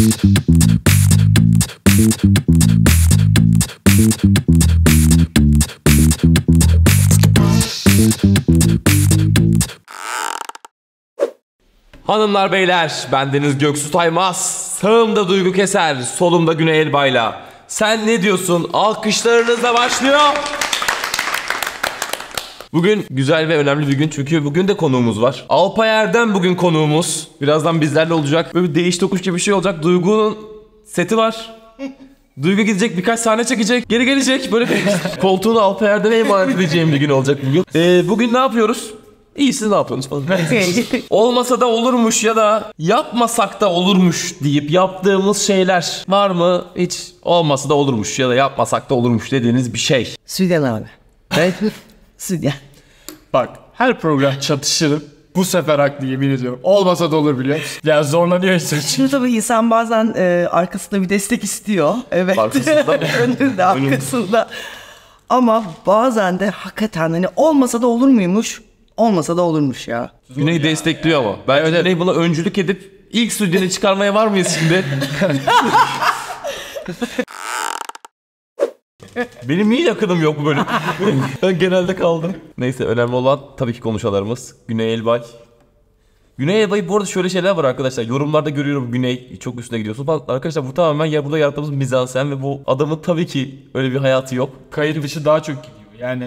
Hanımlar beyler, bendeniz Göksu Taymaz, sağımda Duygu Keser, solumda Güney Elbay'la. Sen ne diyorsun? Alkışlarınızla başlıyor. Bugün güzel ve önemli bir gün çünkü bugün de konuğumuz var. Alpay Erdem bugün konuğumuz. Birazdan bizlerle olacak. Böyle bir değiş tokuş gibi bir şey olacak. Duygu'nun seti var. Duygu gidecek, birkaç sahne çekecek, geri gelecek. Böyle bir koltuğunu Alpay Erdem'e emanet edeceğim bir gün olacak bugün. Bugün ne yapıyoruz? İyi, siz ne yapıyorsunuz falan. Olmasa da olurmuş ya da yapmasak da olurmuş deyip yaptığımız şeyler var mı? Hiç olmasa da olurmuş ya da yapmasak da olurmuş dediğiniz bir şey. Südyen abi. Evet. Südyen. Bak, her program çatışırım. Bu sefer haklı, yemin ediyorum. Olmasa da olur, biliyor musun? Ya zorlanıyor insan. Şimdi tabii insan bazen arkasında bir destek istiyor. Evet. Arkasında mı? Önünde, arkasında. Ama bazen de hakikaten hani olmasa da olur muymuş? Olmasa da olurmuş ya. Güney destekliyor ama. Ben Güney buna öncülük edip ilk stüdyonu çıkarmaya var mıyız şimdi? Benim niye yakınım yok bu bölüm? Ben genelde kaldım. Neyse, önemli olan tabii ki konuşalarımız. Güney Elbay. Güney Elbay, bu arada şöyle şeyler var arkadaşlar. Yorumlarda görüyorum, Güney çok üstüne gidiyorsun falan. Arkadaşlar bu tamamen ya burada yarattığımız mizansen ve bu adamın tabii ki öyle bir hayatı yok. Kayıt dışı daha çok gidiyor. Yani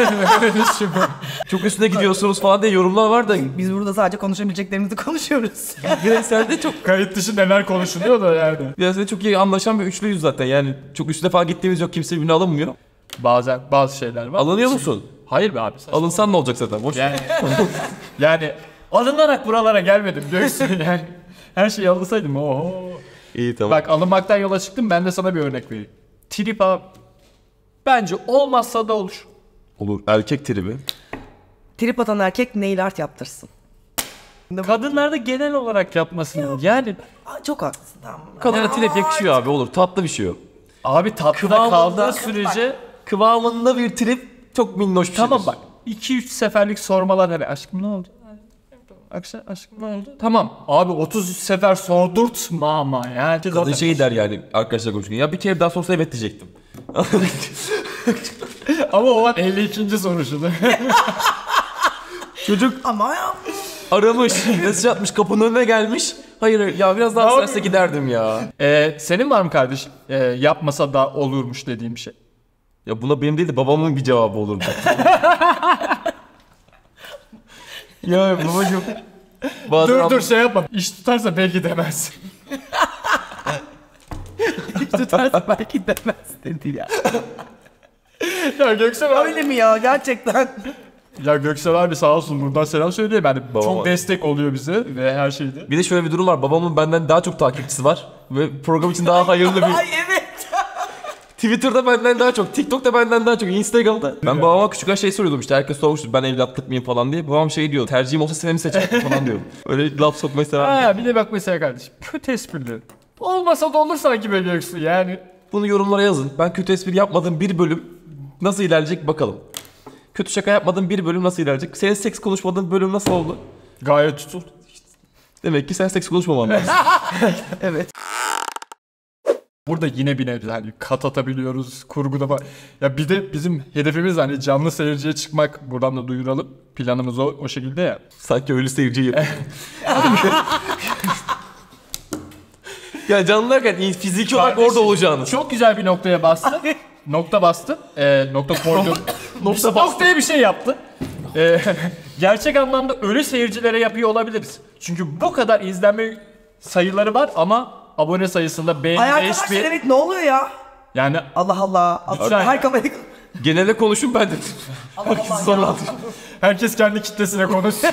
çok üstüne gidiyorsunuz falan diye yorumlar var da. Biz burada sadece konuşabileceklerimizi konuşuyoruz. Bireyselde çok kayıt dışı neler konuşuluyor da yani. bireyselde çok iyi anlaşan bir üçlüyüz zaten. Yani çok üstüne falan gittiğimiz yok, kimse birbirine alınmıyor. Bazen bazı şeyler var. Alınıyor musun? Hayır be abi. Alınsan ne olacak zaten? Boş. Yani alınarak buralara gelmedim diyorsun yani. Her şeyi alınsaydım oho. İyi, tamam. Bak, alınmaktan yola çıktım, ben de sana bir örnek vereyim. Trip abi. Bence olmazsa da olur. Olur. Erkek tribi. Trip atan erkek nail art yaptırsın. Kadınlarda genel olarak yapmasın yani. Aa, çok haklısın, tamam. Kadına trip yakışıyor abi, olur. Tatlı bir şey o. Abi tatlıda kaldığı sürece Kıvamında bir trip çok minnoş bir şey. tamam bak. 2-3 seferlik sormalar, hani aşkım ne oldu? Aşkım ne oldu? Tamam. Abi 33 sefer sordurtma ama yani. Kadın şey der yani arkadaşlar konuşurken. Ya bir kere daha sorsa evet diyecektim. Ama o an 52. soruşu da. Çocuk Ama ya. aramış, mesaj atmış, kapının önüne gelmiş. Hayır ya, biraz daha sürerse giderdim ya. Senin var mı kardeşim? Yapmasa da olurmuş dediğim bir şey. Ya buna benim değil de babamın bir cevabı olurdu. Ya babacığım. Dur şey yapma. İş tutarsa belki demez. Hiç tutarsa belki demez dedi ya. Ya Göksel abi. Öyle mi ya, gerçekten? Ya Göksel abi sağ olsun, buradan selam söyleyeyim. Yani Babama. çok destek oluyor bize ve her şeyde. Bir de şöyle bir durum var. Babamın benden daha çok takipçisi var. Ve program için daha hayırlı bir... Ay evet. Twitter'da benden daha çok, TikTok'ta benden daha çok, Instagram'da. Ben babama küçükken şey soruyordum işte, herkes sormuştu ben evlatlık mıyım falan diye. Babam şey diyor, tercihim olsa seni mi seçerdim falan diyor. Öyle laf sokmayı sever. Ha bir de bak mesela kardeşim, kötü esprileri. Olmasa da olur sanki böyle Göksu yani. Bunu yorumlara yazın. Ben kötü espri yapmadığım bir bölüm nasıl ilerleyecek bakalım. Kötü şaka yapmadığım bir bölüm nasıl ilerleyecek? Senin seks konuşmadığın bölüm nasıl oldu? Gayet tutuldu. Demek ki sen seks konuşmaman lazım. Evet. Burada yine bir nebze hani kat atabiliyoruz kurguda falan. Ya bir de bizim hedefimiz hani canlı seyirciye çıkmak, buradan da duyuralım. Planımız o şekilde ya. Sanki öyle seyirci yapıyor. Ya canlı derken fiziki olarak orada olacağınız. Çok güzel bir noktaya bastın. Nokta bastın. Nokta koydun. Noktaya bir şey yaptın. Gerçek anlamda ölü seyircilere yapıyor olabiliriz. Çünkü bu kadar izlenme sayıları var ama abone sayısında Ay arkadaşlar, 5000. evet, ne oluyor ya? Yani Allah Allah. Lütfen. Her kamerayı... Genelde konuşun ben de. Allah Allah Sonra ya. herkes kendi kitlesine konuşsun.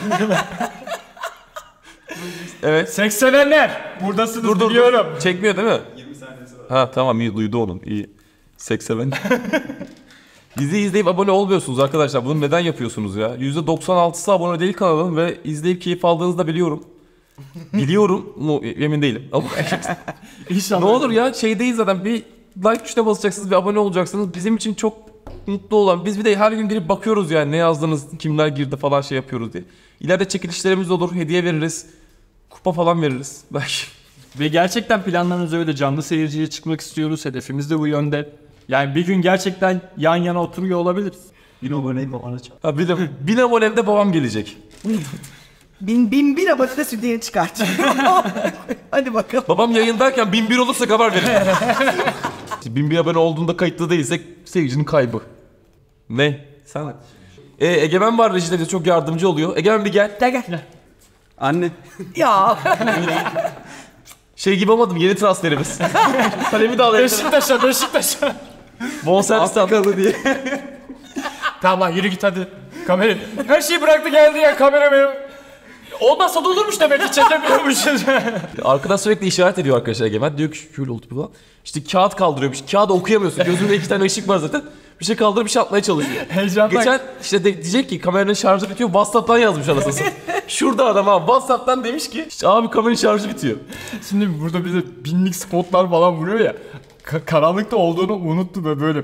Evet. Seks sevenler buradasınız, Dur. biliyorum. Çekmiyor değil mi? 20 saniyesi var. Ha tamam, iyi, duydu onun. İyi. Seks seven. Bizi izleyip abone olmuyorsunuz arkadaşlar. Bunu neden yapıyorsunuz ya? %96'sı abone değil kanalın ve izleyip keyif aldığınızı da biliyorum. Biliyorum. Emin değilim. Ama İnşallah. ne olur ya, şey değil zaten, bir like tuşuna basacaksınız, bir abone olacaksınız. Bizim için çok mutlu olan. Biz bir de her gün girip bakıyoruz yani ne yazdınız, kimler girdi falan şey yapıyoruz diye. İleride çekilişlerimiz olur, hediye veririz. Kupa falan veririz belki. Ve gerçekten planlarımız öyle, canlı seyirciye çıkmak istiyoruz. Hedefimiz de bu yönde. Yani bir gün gerçekten yan yana oturuyor olabiliriz. Ha bir de 1000 abonemde babam gelecek. Bin bir abonede stüdyoya çıkartacağım. Hadi bakalım. Babam yayındayken 1001 olursa haber verin. 1001 abone olduğunda kayıtlı değilsek seyircinin kaybı. Ne? Sen Egemen var rejide de çok yardımcı oluyor. Egemen bir gel. Gel. Anne. Ya. Şey gibi olmadım, yeni transferimiz. Kalemi de alayım. Beşiktaş'a. Bonservis aldı diye. Tamam lan, yürü git hadi. Kamera. Her şeyi bıraktı geldi ya, kamera benim. Olmazsa da olurmuş, demek ki çekemiyormuşuz. Arkadan sürekli işaret ediyor arkadaşlar Egemen. Diyor ki şöyle oldu falan. İşte kağıt kaldırıyormuş. Kağıdı okuyamıyorsun. Gözünde 2 tane ışık var zaten. Bir şey kaldırıp bir şey atmaya çalışıyor. Heyecandan. Geçen işte diyecek ki kameranın şarjı bitiyor. WhatsApp'tan yazmış anasını. Şurada adam abi WhatsApp'tan demiş ki işte abi kameranın şarjı bitiyor. Şimdi burada bize binlik spotlar falan vuruyor ya. Karanlıkta olduğunu unuttu ve böyle.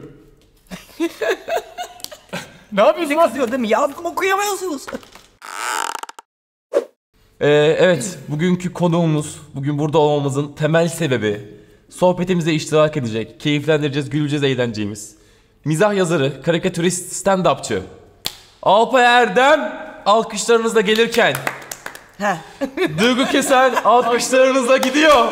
Ne yapıyorsun lan? Diyor değil mi? Yazdım okuyamıyorsunuz. Evet, bugünkü konuğumuz, bugün burada olmamızın temel sebebi, sohbetimize iştirak edecek, keyiflendireceğiz, güleceğiz, eğleneceğimiz mizah yazarı, karikatürist, stand-upçı Alpay Erdem alkışlarınızla gelirken He. Duygu Kesen alkışlarınızla gidiyor.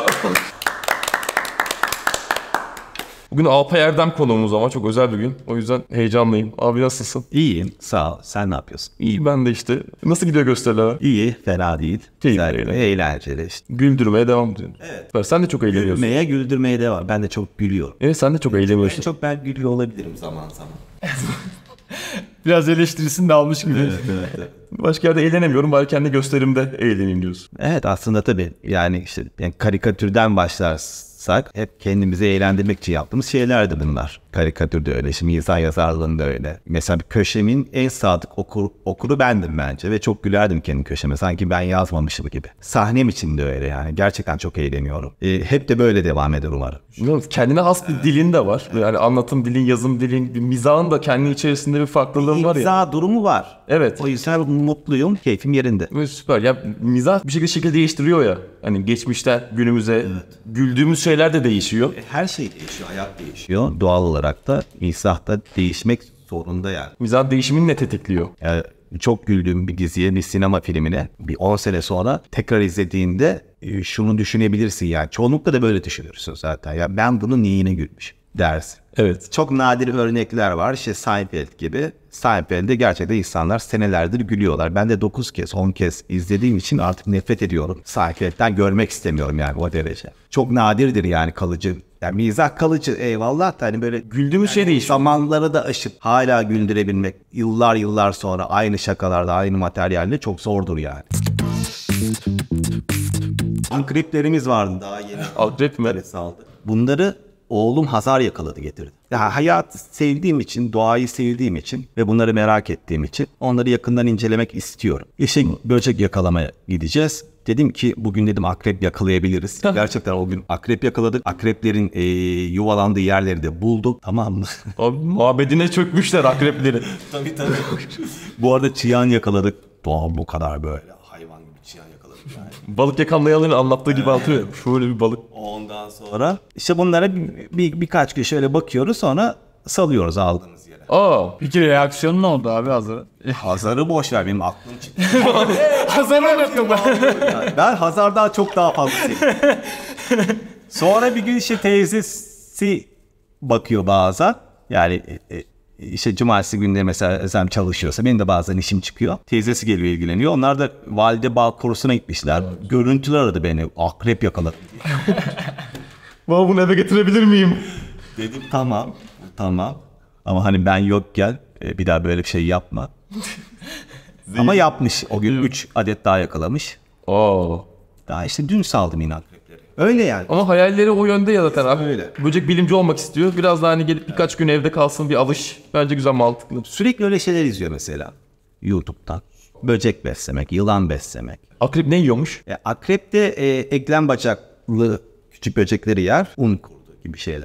Bugün Alpay Erdem konuğumuz ama çok özel bir gün. O yüzden heyecanlıyım. Abi nasılsın? İyiyim, sağ ol. Sen ne yapıyorsun? İyi ben de işte. Nasıl gidiyor gösteriler? İyi, fena değil. Güzel, eğlenceli. eğlenceli işte. Güldürmeye devam ediyorsun. Evet. Sen de çok eğleniyorsun. Gülmeye, güldürmeye devam. Ben de çok gülüyorum. Evet sen de çok eğleniyorsun. Çok ben gülüyor olabilirim zaman zaman. Biraz eleştirisini de almış gibi. Evet. Başka yerde eğlenemiyorum. Bari kendi gösterimde eğleneyim diyorsun. Evet, aslında tabii yani işte karikatürden başlarsak hep kendimizi eğlendirmek için yaptığımız şeylerdi bunlar. Karikatür de öyle, şimdi mizah yazarlığında öyle. Mesela bir köşemin en sadık okuru bendim bence ve çok gülerdim kendi köşeme. Sanki ben yazmamışım gibi. Sahnem için de öyle yani. Gerçekten çok eğleniyorum. Hep de böyle devam eder umarım. Bilmiyorum, kendine has bir dilin de var. Yani anlatım dilin, yazım dilin, bir mizahın da kendi içerisinde bir farklılığın var ya. Mizah durumu var. Evet. O yüzden mutluyum, keyfim yerinde. Ve süper. Ya mizah bir şekil değiştiriyor ya. Hani geçmişten günümüze güldüğümüz şeyler de değişiyor. Her şey değişiyor, hayat değişiyor. Doğal olarak da mizah da değişmek zorunda yani. Mizah değişimini ne tetikliyor? Yani çok güldüğüm bir diziye, bir sinema filmine bir 10 sene sonra tekrar izlediğinde şunu düşünebilirsin yani. Çoğunlukla da böyle düşünürsün zaten. Ya ben bunun neyine gülmüşüm dersin. Evet. Çok nadir örnekler var. İşte Seinfeld gibi. Seinfeld'de gerçekten insanlar senelerdir gülüyorlar. Ben de 9 kez, 10 kez izlediğim için artık nefret ediyorum. Seinfeld'den görmek istemiyorum yani o derece. Çok nadirdir yani kalıcı. Yani mizah kalıcı eyvallah da hani böyle Güldüğümüz şey değişiyor. zamanları da aşıp hala güldürebilmek yıllar sonra aynı şakalarda, aynı materyalle çok zordur yani. Ankriplerimiz vardı daha yeni. Akrep mi? Saldı. Bunları oğlum Hazar yakaladı getirdi. Ya hayatı sevdiğim için, doğayı sevdiğim için ve bunları merak ettiğim için onları yakından incelemek istiyorum. İşte böcek yakalamaya gideceğiz. Dedim ki bugün dedim akrep yakalayabiliriz. Gerçekten o gün akrep yakaladık. Akreplerin yuvalandığı yerleri de bulduk. Tamam mı? Abi mabedine çökmüşler akrepleri. Tabii. Bu arada çıyan yakaladık. Doğa bu kadar böyle hayvan gibi çıyan yakaladık yani. Balık yakanlayanların anlattığı gibi anlatıyor. Şöyle bir balık. Ondan sonra işte bunlara birkaç gün şöyle bakıyoruz, sonra salıyoruz aldığımız yere. Aa. Peki reaksiyonun ne oldu abi Hazar'ın? Hazar'ı boş ver, benim aklım çıktı. Hazar'ı unuttum ben. Ben Hazar'dan çok daha fazlasıyım. Sonra bir gün işte teyzesi bakıyor bazen. Yani işte cumartesi günleri mesela Özlem çalışıyorsa benim de bazen işim çıkıyor. Teyzesi geliyor, ilgileniyor. Onlar da valide bal kurusuna gitmişler. Görüntüler aradı beni. Akrep yakaladı diye. Baba bunu eve getirebilir miyim? Dedim tamam. Ama hani ben yokken bir daha böyle bir şey yapma. Ama yapmış. O gün 3 adet daha yakalamış. Aa. Daha işte dün saldım yine akrepleri. Öyle yani. Ama hayalleri o yönde ya zaten abi. Öyle. Böcek bilimci olmak istiyor. Biraz daha hani gelip birkaç gün evde kalsın, bir alış. Bence güzel, mantıklı. Sürekli öyle şeyler izliyor mesela YouTube'dan. Böcek beslemek, yılan beslemek. Akrep ne yiyormuş? Akrep de eklem bacaklı küçük böcekleri yer. Un kurdu gibi şeyler yer.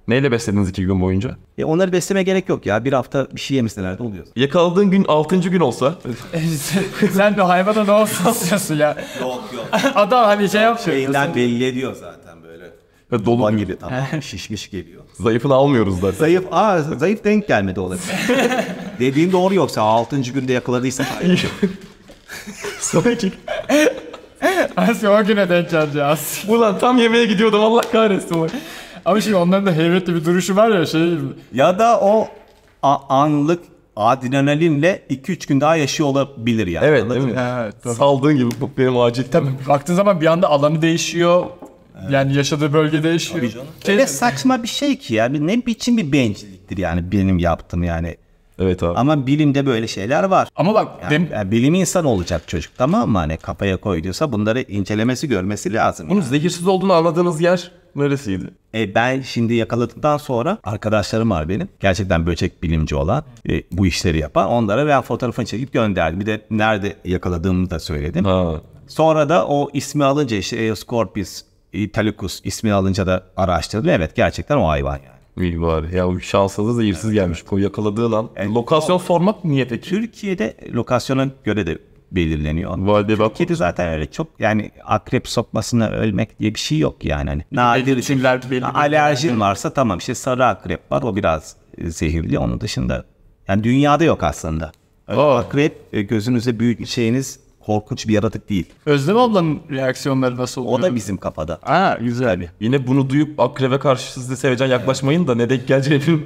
Neyle beslediniz 2 gün boyunca? Onları besleme gerek yok ya. Bir hafta bir şey yemişler de oluyor. Yakaladığın gün 6. gün olsa. Sen de hayvana ne olsun istiyorsun ya. Yok. Adam hani şey yapıyor. Şeyinden belli ediyor zaten böyle. Ve dolu Dolu gibi tamam. Şişmiş geliyor. zayıfını almıyoruz da. Zayıf denk gelmedi olabilir. Dediğin doğru yoksa 6. günde yakaladıysa Sonraki. Asya o güne denk geleceğiz. Ulan tam yemeğe gidiyordum Allah kahretsin. Bak. Ama şimdi onların da heybetli bir duruşu var ya şey. ya da o anlık adrenalinle 2-3 gün daha yaşıyor olabilir yani. Evet değil mi? Evet, tabii. Saldığın gibi bu benim acil. Tabii baktığın zaman bir anda alanı değişiyor. Yani yaşadığı bölge değişiyor. Öyle saçma bir şey ki ya. Ne biçim bir bencilliktir yani benim yaptığım yani. Evet abi. Ama bilimde böyle şeyler var. Ama bak Yani bilim insanı olacak çocuk, tamam mı? Hani kafaya koyduysa bunları incelemesi, görmesi lazım. Bunun zehirsiz olduğunu anladığınız yer neresiydi? Ben şimdi yakaladıktan sonra arkadaşlarım var benim. Gerçekten böcek bilimci olan, bu işleri yapan. Onlara ben fotoğrafını çekip gönderdim. Bir de nerede yakaladığımı da söyledim. Ha. Sonra da o ismi alınca işte Eoscorpus italicus ismini alınca da araştırdım. Evet, gerçekten o hayvan yani. İyi bari. Ya şansınıza zehirsiz gelmiş. O yakaladığın an. Lokasyon sormak niye peki? Türkiye'de lokasyona göre de belirleniyor. Valide bak. Türkiye'de zaten öyle çok yani akrep sokmasına ölmek diye bir şey yok yani. Hani nadir isimler belli. alerjin varsa tamam, işte sarı akrep var, o biraz zehirli, onun dışında yani dünyada yok aslında. Akrep gözünüze büyük şeyiniz korkunç bir yaratık değil. Özlem ablanın reaksiyonları nasıl oluyor? O da bizim kafada. Ha güzel. Yine bunu duyup akrebe karşı siz de sevecen yaklaşmayın da ne denk geleceğini bilmiyorum.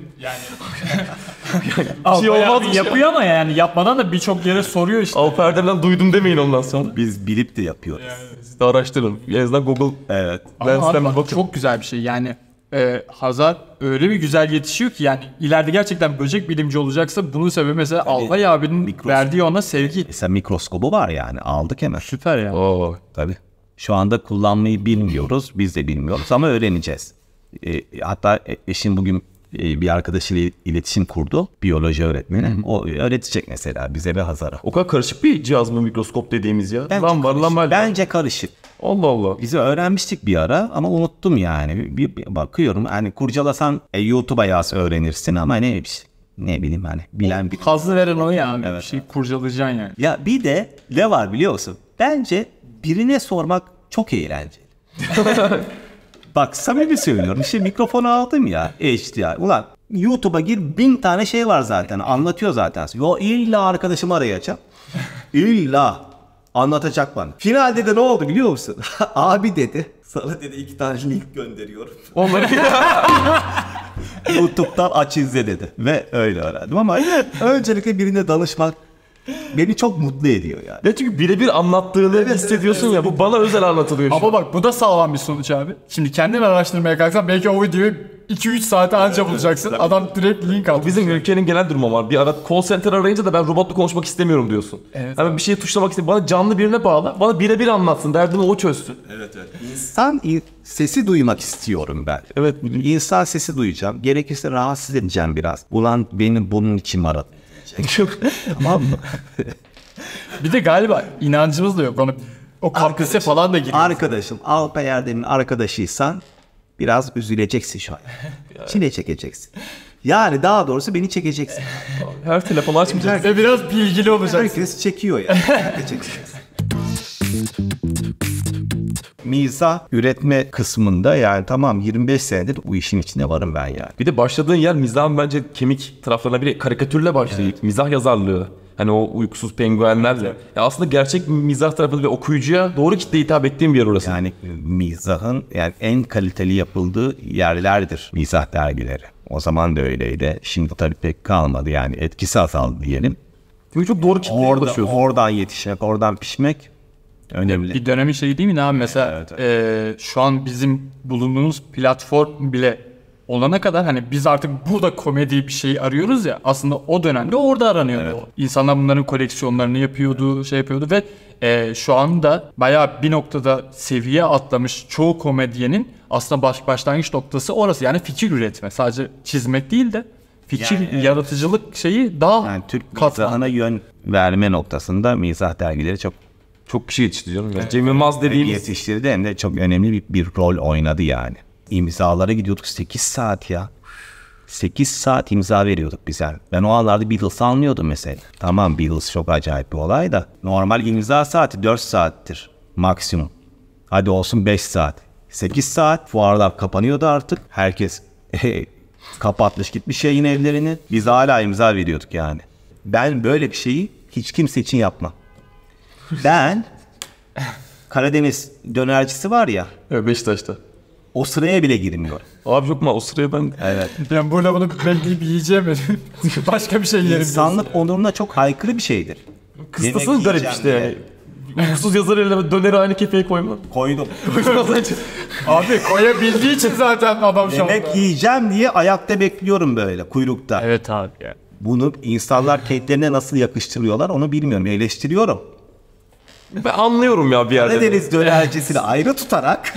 Bir şey olmaz. Yapıyor ama yani yapmadan da birçok yere soruyor işte. Alper'den duydum demeyin ondan sonra. Biz bilip de yapıyoruz. Siz de araştırın. En azından Google. Evet. Ben Ama abi sisteme bak, bakıyorum. çok güzel bir şey yani. Hazar öyle bir güzel yetişiyor ki yani ileride gerçekten böcek bilimci olacaksa bunun sebebi mesela Alpay abinin verdiği ona sevgi. Mesela mikroskobu var yani, aldık hemen. Süper ya. Oo. Tabii. Şu anda kullanmayı bilmiyoruz. Biz de bilmiyoruz ama öğreneceğiz. Hatta eşim bugün bir arkadaşıyla iletişim kurdu. Biyoloji öğretmeni. O öğretecek mesela bize ve Hazar'a. O kadar karışık bir cihaz mı mikroskop dediğimiz ya? Lan var lan var. Bence karışık. Allah Allah. Bizi öğrenmiştik bir ara ama unuttum yani. Bir bakıyorum hani kurcalasan YouTube'a yaz öğrenirsin ama ne bileyim hani bilen bir... Hazzı veren o ya abi. Evet, Bir şey kurcalayacaksın yani. Ya bir de ne var biliyor musun? Bence birine sormak çok eğlenceli. Bak samimi söylüyorum. İşte mikrofonu aldım ya. HDR. Ulan YouTube'a gir, 1000 tane şey var zaten. Anlatıyor zaten. Yo illa arkadaşımı arayacağım. İlla anlatacak bana. Finalde de ne oldu biliyor musun? Abi dedi. Sana dedi 2 tane link gönderiyorum. Onları YouTube'dan aç izle dedi. Ve öyle öğrendim ama öncelikle birine danışmak beni çok mutlu ediyor yani. ne çünkü birebir anlattığını hissediyorsun ya. Bu bana özel anlatılıyor şu an. Ama bak bu da sağlam bir sonuç abi. Şimdi kendin araştırmaya kalksan belki o videoyu 2-3 saate anca bulacaksın. Adam direkt link aldı. Bizim ülkenin genel durumu var. Bir ara call center arayınca da ben robotla konuşmak istemiyorum diyorsun. Evet. Hemen bir şeye tuşlamak istemiyorum. Bana canlı birine bağla. Bana birebir anlatsın. Derdimi o çözsün. İnsan sesi duymak istiyorum ben. Evet. İnsan sesi duyacağım. Gerekirse rahatsız edeceğim biraz. Ulan beni bunun için aradı. Tamam mı? Bir de galiba inancımız da yok. O kampüse falan da giriyor. Arkadaşım Alpay Erdem'in arkadaşıysan biraz üzüleceksin şu an. Çile çekeceksin. Yani daha doğrusu beni çekeceksin. Her telefonu açmayacak. Ve biraz bilgili olacaksın. Herkes çekiyor ya. Çekeceksin. Mizah üretme kısmında yani tamam 25 senedir bu işin içine varım ben yani. Bir de başladığın yer mizahın bence kemik taraflarına biri karikatürle başlıyor. Evet. Mizah yazarlığı. Hani o uykusuz penguenlerle. Ya aslında gerçek mizah tarafında ve okuyucuya doğru kitle hitap ettiğim bir yer orası. Yani mizahın yani en kaliteli yapıldığı yerlerdir mizah dergileri. O zaman da öyleydi. Şimdi tabii pek kalmadı yani etkisi azaldı diyelim. Çünkü çok doğru kitleye ulaşıyorsun. Oradan yetişmek, oradan pişmek önemli. Bir dönemin şeyi değil mi ne abi mesela şu an bizim bulunduğumuz platform bile olana kadar hani biz artık burada komedi bir şey arıyoruz ya aslında o dönemde orada aranıyordu. Evet. İnsanlar bunların koleksiyonlarını yapıyordu, şey yapıyordu ve şu anda bayağı bir noktada seviye atlamış çoğu komedyenin aslında başlangıç noktası orası. Yani fikir üretme. Sadece çizmek değil de fikir, yani, yaratıcılık şeyi daha yani Türk mizahına yön verme noktasında mizah dergileri çok kişi yetişti canım. Yani Cem Yılmaz dediğimiz yetiştirdi hem de çok önemli bir rol oynadı yani. imzalara gidiyorduk 8 saat ya. 8 saat imza veriyorduk biz yani. Ben o anlarda Beatles almıyordum mesela. Tamam, Beatles çok acayip bir olay da. Normal imza saati 4 saattir maksimum. Hadi olsun 5 saat. 8 saat fuarlar kapanıyordu artık. Herkes kapatmış gitmiş yayın evlerini. Biz hala imza veriyorduk yani. Ben böyle bir şeyi hiç kimse için yapmam. Ben Karadeniz dönercisi var ya, Evet, Beşiktaş'ta. o sıraya bile girmiyorum. Abi yok mu o sıraya ben... Evet. Ben burada bunu bekleyip yiyeceğim. Başka bir şey yerim. İnsanlık onuruna çok aykırı bir şeydir. Kıstasın Yemek garip yiyeceğim işte yani. diye. Hukuksuz yazar eline döneri aynı kefeye koyma. Koydum. Abi koyabildiği için zaten adam şu anda. Yemek yiyeceğim diye ayakta bekliyorum böyle kuyrukta. Evet abi ya. Bunu insanlar kendilerine nasıl yakıştırıyorlar onu bilmiyorum. Eleştiriyorum. Ben anlıyorum ya bir yerde. Karadeniz dönercisini ayrı tutarak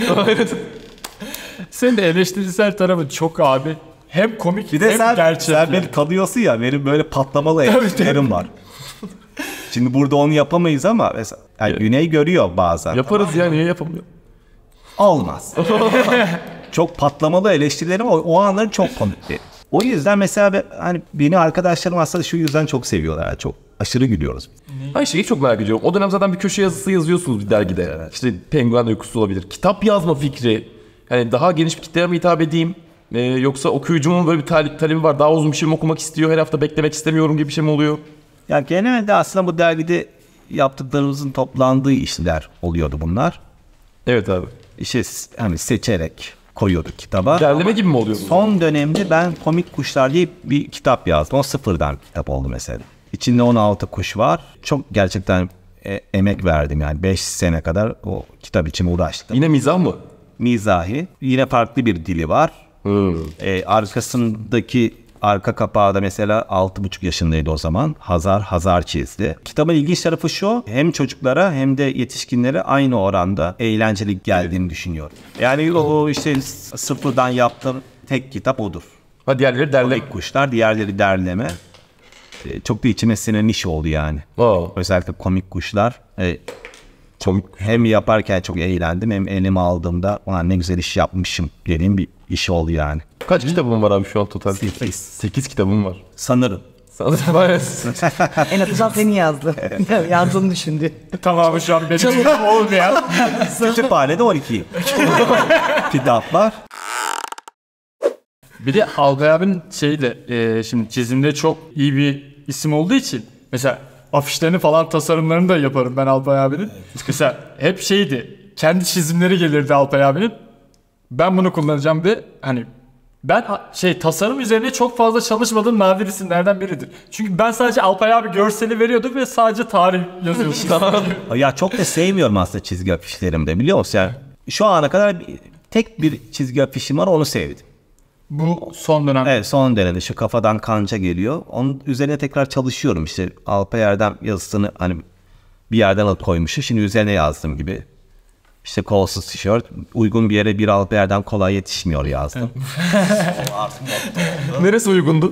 Senin de eleştirisel tarafın çok abi. Hem komik bir de hem sen gerçek. yani. beni tanıyorsun ya, benim böyle patlamalı eleştirilerim var. Şimdi burada onu yapamayız ama mesela yani Güney görüyor bazen. Yaparız ya, niye yapamıyor? Olmaz. Çok patlamalı eleştirilerim o anları çok komikti. O yüzden mesela hani beni arkadaşlarım aslında şu yüzden çok seviyorlar. Yani çok aşırı gülüyoruz. Ben şeyi çok merak ediyorum. O dönem zaten bir köşe yazısı yazıyorsunuz bir dergide. Evet. İşte Penguen Uykusu olabilir. Kitap yazma fikri. Yani daha geniş bir kitleye mi hitap edeyim? Yoksa okuyucumun böyle bir talebi var. Daha uzun bir şey mi okumak istiyor? Her hafta beklemek istemiyorum gibi bir şey mi oluyor? Yani genelde aslında bu dergide yaptıklarımızın toplandığı işler oluyordu bunlar. Evet abi. İşte hani seçerek koyuyorduk kitaba. Derleme gibi mi oluyor? Son dönemde ben Komik Kuşlar diye bir kitap yazdım. O sıfırdan bir kitap oldu mesela. İçinde 16 kuş var. Çok gerçekten emek verdim yani. 5 sene kadar o kitap için uğraştım. Yine mizah mı? Mizahi. Yine farklı bir dili var. Arkasındaki arka kapağı da mesela 6,5 yaşındaydı o zaman. Hazar çizdi. Kitabın ilginç tarafı şu. Hem çocuklara hem de yetişkinlere aynı oranda eğlenceli geldiğini düşünüyorum. Yani o işte sıfırdan yaptığım tek kitap odur. Ha, diğerleri derleme. Komik Kuşlar, diğerleri derleme. Çok da içime sinen iş oldu yani. Özellikle Komik Kuşlar. Hem yaparken çok eğlendim hem elime aldığımda ulan ne güzel iş yapmışım dediğim bir iş oldu yani. Kaç kitabın var abi şu an total? 8 kitabım var. Sanırım. En azından seni yazdı. Yazdığını düşündü. Tamamı şu an benim olmayan. Kütüphanede 12. Kitap var. Bir de Algay abinin şeyi de şimdi çizimde çok iyi bir isim olduğu için mesela afişlerini falan tasarımlarını da yaparım ben Alpay abinin. Mesela hep şeydi, kendi çizimleri gelirdi Alpay abinin. Ben bunu kullanacağım diye hani ben tasarım üzerine çok fazla çalışmadığım nadir isimlerden biridir. Çünkü ben sadece Alpay abi görseli veriyordum ve sadece tarih yazıyordum. Ya çok da sevmiyorum aslında çizgi afişlerimde, biliyor musun? Yani şu ana kadar tek bir çizgi afişim var, onu sevdim. Bu son dönem. Evet, son dönemde şu kafadan kanca geliyor. Onun üzerine tekrar çalışıyorum. İşte Alpay Erdem yazısını hani bir yerden alıp koymuşum. Şimdi üzerine yazdım gibi. İşte kolsuz tişört. Uygun bir yere bir Alpay Erdem kolay yetişmiyor yazdım. Neresi uygundu?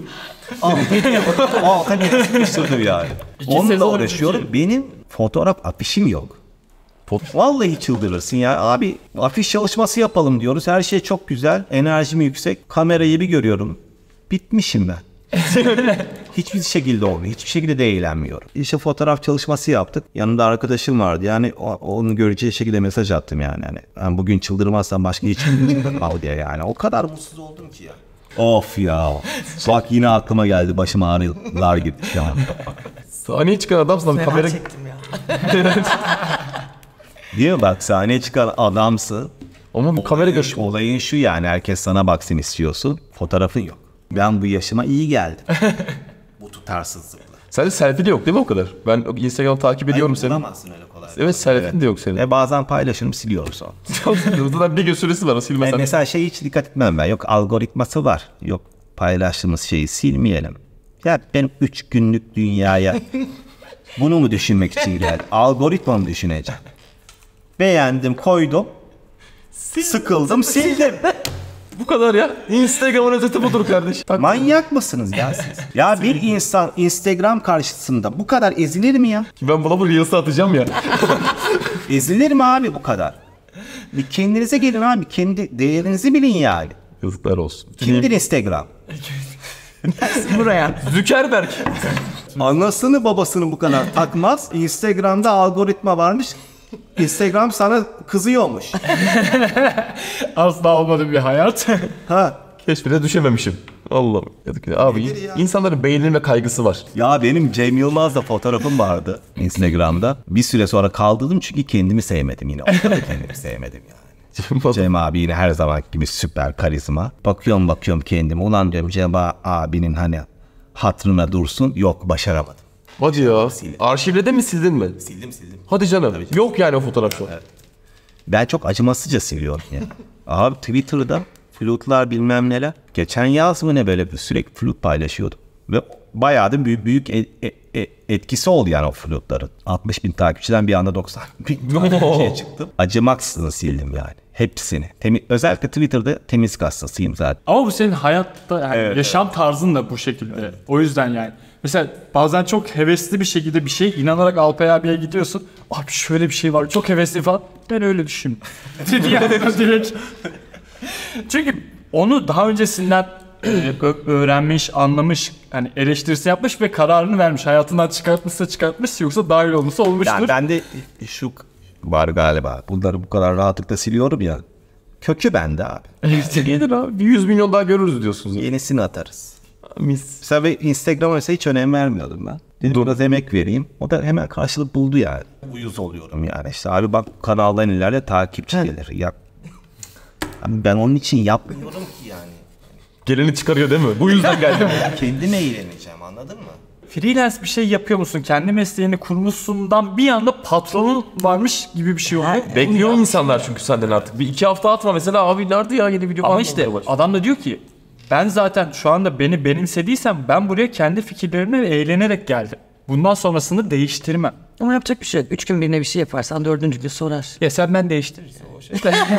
Alta yetiştirdim yani. Onunla uğraşıyorum. Benim fotoğraf afişim yok. Vallahi çıldırırsın ya. Abi afiş çalışması yapalım diyoruz. Her şey çok güzel. Enerjim yüksek. Kamerayı bir görüyorum. Bitmişim ben. Hiçbir şekilde olmuyor. Hiçbir şekilde de eğlenmiyorum. İşte fotoğraf çalışması yaptık. Yanımda arkadaşım vardı. Yani onu göreceği şekilde mesaj attım yani. Ben bugün çıldırmazsam başka hiç kal diye yani. O kadar mutsuz oldum ki ya. Of ya. Bak yine aklıma geldi. Başım ağrılar gibi şu an. Sahneye çıkan adamsın abi, kamera... çektim ya. Değil mi? Bak sahneye çıkan adamsın. Ama bu kamera görüş. Olayın şu yani, herkes sana baksın istiyorsun. Fotoğrafın yok. Ben bu yaşıma iyi geldim. Bu tutarsızlıkla. Sende selfie de yok değil mi o kadar? Ben Instagram'ı takip ediyorum seni. Bulamazsın öyle kolay. Evet, selfie de yok senin. Bazen paylaşırım, siliyorum sonra. Zaten bir gün süresi var, o silmesen. Mesela hiç dikkat etmem ben. Yok algoritması var. Yok paylaştığımız şeyi silmeyelim. Ya ben 3 günlük dünyaya bunu mu düşünmek için geldim? Algoritma mı düşüneceğim? Beğendim, koydum. Sıkıldım, sildim. Bu kadar ya. Instagram'ın özeti budur kardeş. Manyak mısınız ya siz? Ya bir insan Instagram karşısında bu kadar ezilir mi ya? Ben buna bu Reels'ı atacağım ya. Ezilir mi abi bu kadar? Bir kendinize gelin abi. Kendi değerinizi bilin yani. Yazıklar olsun. Kimdir Instagram? Buraya. Zuckerberg. Anasını babasını bu kadar takmaz. Instagram'da algoritma varmış. Instagram sana kızıyormuş. Asla olmadı bir hayat. Ha. Keşfete düşememişim. Allah'ım. Abi Nedir ya? insanların beğenilme kaygısı var. Ya benim Cem Yılmaz'la fotoğrafım vardı Instagram'da. Bir süre sonra kaldırdım çünkü kendimi sevmedim yine. O kadar kendimi sevmedim yani. Cem abi yine her zaman gibi süper karizma. Bakıyorum kendime. Ulan diyorum Cem abinin hani hatırına dursun. Yok başaramadım. Hadi ya. Arşivledin mi sildin mi? Sildim. Hadi canım. Yok yani o fotoğraf şu an. Ben çok acımasızca siliyorum ya. Abi Twitter'da flutlar bilmem neler. Geçen yaz mı ne böyle sürekli flut paylaşıyordum. Ve bayağı da büyük etkisi oldu yani o flutların. 60 bin takipçiden bir anda 90 bin takipçiye çıktım. Acımaksızın sildim yani. Hepsini. Özellikle Twitter'da temizlik hastasıyım zaten. Ama bu senin hayatta yani yaşam tarzın da bu şekilde. Evet. O yüzden yani. Mesela bazen çok hevesli bir şekilde bir şey inanarak Alpay abiye gidiyorsun. Abi şöyle bir şey var çok hevesli falan. Ben öyle düşündüm. Direkt. Çünkü onu daha öncesinden öğrenmiş, anlamış, hani eleştirisi yapmış ve kararını vermiş. Hayatından çıkartmış yoksa dahil olmuşsa olmuştur. Yani ben de şu var galiba. Bunları bu kadar rahatlıkla siliyorum ya. Kökü bende abi. Gelir abi. 100 milyon daha görürüz diyorsunuz. Yenisini atarız. Mis. Mesela Instagram'a mesela hiç önem vermiyordum ben. Dedim biraz emek vereyim. O da hemen karşılık buldu yani. Uyuz oluyorum yani. İşte abi bak kanaldan ilerle takipçi gelir. Ya abi ben onun için yapmıyorum ki yani. Geleni çıkarıyor değil mi? Bu yüzden geldim. Kendim eğleneceğim anladın mı? Freelance bir şey yapıyor musun? Kendi mesleğini kurmuşsundan bir anda patronun varmış gibi bir şey oldu. Bekliyor insanlar çünkü senden artık. Bir 2 hafta atma mesela abi nerede ya yeni video Ama falan işte var. adam da diyor ki ben zaten şu anda beni benimsediysem ben buraya kendi fikirlerimle eğlenerek geldim. Bundan sonrasını değiştirmem. Ama yapacak bir şey yok. 3 gün birine bir şey yaparsan 4. gün sorar. Ya sen ben değiştiririz o şey.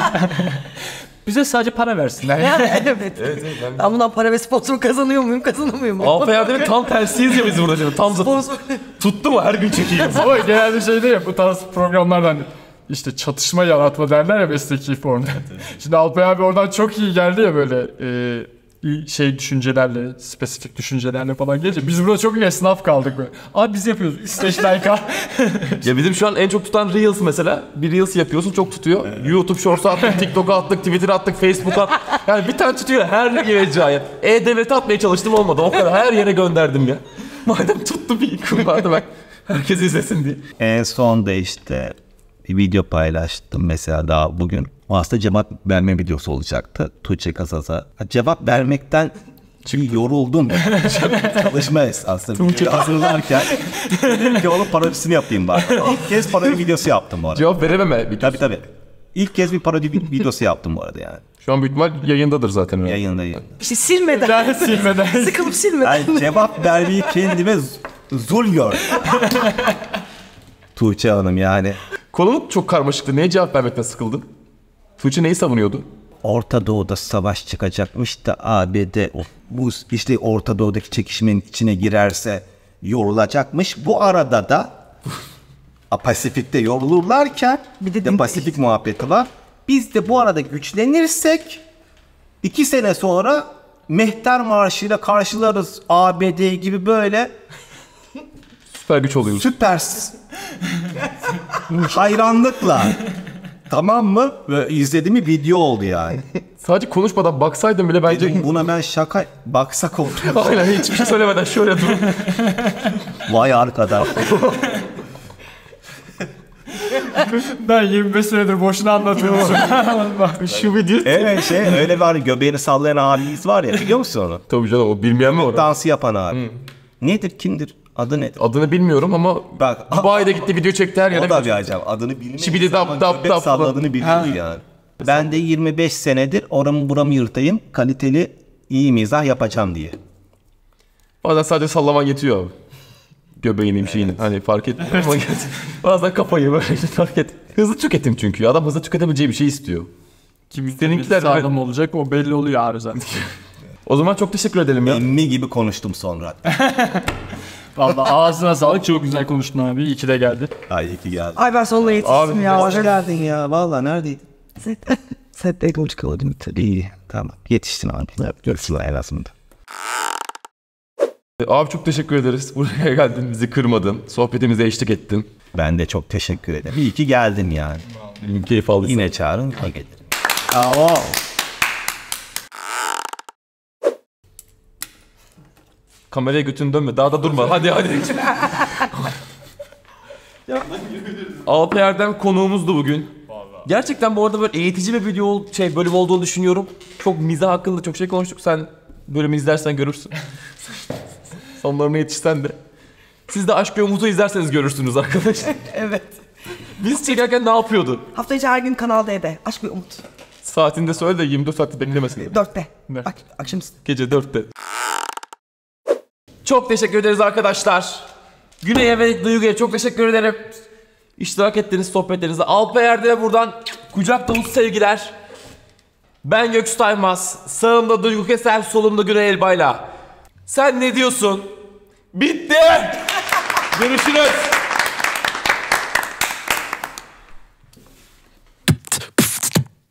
Bize sadece para versinler. Evet. Ben bundan para ve sponsor kazanıyor muyum, kazanamıyor muyum? Alfa Yardım'ın tam tersiyiz ya biz burada şimdi. Tam Sponsor. tuttu mu her gün çekiyoruz. Ama genelde şey değil ya bu tarz programlardan işte çatışma yaratma derler ya mesleki formda. Şimdi Alpay abi oradan çok iyi geldi ya böyle şey düşüncelerle, spesifik düşüncelerle falan gelince biz burada çok esnaf kaldık böyle. Abi biz yapıyoruz İsveç'ten kal. Ya bizim şu an en çok tutan Reels mesela. Bir Reels yapıyorsun çok tutuyor. YouTube Shorts'a attık, TikTok'a attık, Twitter'a attık, Facebook'a attık. Yani bir tane tutuyor her yere acayip. E-Devlet'e atmaya çalıştım olmadı. O kadar her yere gönderdim ya. Madem tuttu bir ikon vardı bak. Herkes izlesin diye. En son da işte bir video paylaştım mesela daha bugün. O aslında cevap verme videosu olacaktı. Tuğçe Kasas'a. Cevap vermekten çünkü yoruldum. Çalışma esasında. Tuğçe hazırlarken dedim ki onun parodisini yapayım bari. İlk kez parodi videosu yaptım bu arada. Cevap verememe. Tabii. İlk kez bir parodi videosu yaptım bu arada yani. Şu an büyük ihtimal yayındadır zaten. Öyle. Yayındayım. İşte silmeden. Sıkılıp silmeden. Yani cevap vermeyi kendime zul gördüm. Tuğçe Hanım yani. Konu çok karmaşıktı. Neye cevap vermekten sıkıldın? Tuğçe neyi savunuyordu? Orta Doğu'da savaş çıkacakmış da ABD bu işte Orta Doğu'daki çekişmenin içine girerse yorulacakmış. Bu arada da Pasifik'te yorulurlarken bir de Pasifik muhabbeti var. Biz de bu arada güçlenirsek 2 sene sonra Mehter Marşı'yla karşılarız ABD gibi böyle Süper güç oluyoruz. süper hayranlıkla. Tamam mı? Ve izlediğim bir video oldu yani. Sadece konuşmadan baksaydın bile bence... Buna ben şaka baksak oldu. Aynen hiçbir şey söylemeden şöyle dur. Vay arkadaş. Ben 25 senedir boşuna anlatıyorum. Şu video... Evet öyle var göbeğini sallayan abimiz var ya biliyor musun onu? Tabii canım o bilmeyen mi orada? Dansı yapan abi. Nedir kimdir? Adı nedir? Adını bilmiyorum ama Bak Dubai'de gitti video çekti her yere. o da bir acayip. Adını bilmeyiz Şibidi dap ama dap göbek dap. salladığını biliyoruz yani. Ben de 25 senedir oramı buramı yırtayım. Kaliteli iyi mizah yapacağım diye. Bazen sadece sallaman yetiyor abi. Göbeğini şeyini hani fark etmiyor ama bazen kafayı böyle işte fark et. Hızlı tüketim çünkü adam hızlı tüketebileceği bir şey istiyor. Seninkiler sağlam olacak o belli oluyor abi zaten. O zaman çok teşekkür edelim ya. Emmi gibi konuştum sonra. Vallahi ağzına sağlık çok güzel konuştun abi. İyi ki de geldi. Ay iyi ki geldin. Ay ben sonuna yetiştim Abi, ya. Hoş geldin ya. Vallahi neredeydin? Sette koç kaladım. İyi tamam yetiştin abi. Görüşürüz Elazığ'da. Abi çok teşekkür ederiz. Buraya geldin, bizi kırmadın. Sohbetimize eşlik ettin. Ben de çok teşekkür ederim. İyi ki geldin yani. Keyif aldık. Yine çağırın. O gelirim. Kameraya götünü dönme. Daha da durma. Hadi. Alpay Erdem konuğumuzdu bugün. Gerçekten bu arada böyle eğitici bir video bölüm olduğunu düşünüyorum. Çok mizah hakkında çok şey konuştuk. Sen bölümü izlersen görürsün. Sonlarına yetişsen de. Siz de Aşk ve Umut'u izlerseniz görürsünüz arkadaşlar. Evet. Biz çekerken ne yapıyordu? Hafta içi her gün Kanal D'de. Aşk ve Umut. Saatinde söyle de 24 saatte belirlemesin. 4'te. Ne? Bak akşamüstü. Gece 4'te. Çok teşekkür ederiz arkadaşlar. Güney'e ve Duygu'ya çok teşekkür ederim. İştirak ettiğiniz sohbetlerinize. Alpay Erdem'e buradan kucak dolusu sevgiler. Ben Göksu Taymaz. Sağımda Duygu Kesel, solumda Güney Elbayla. Sen ne diyorsun? Bitti. Görüşürüz.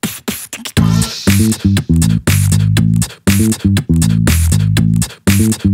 Thank you.